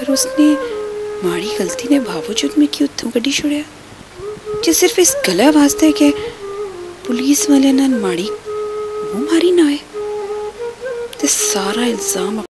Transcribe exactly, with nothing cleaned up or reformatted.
पर उसने माड़ी गलती ने बावजूद में क्यों इत्थों कड्ढी छुड़िया? जे सिर्फ इस गल्ला वास्ते कि पुलिस वाले ने माड़ी मूंह मारी ना है ते सारा इल्जाम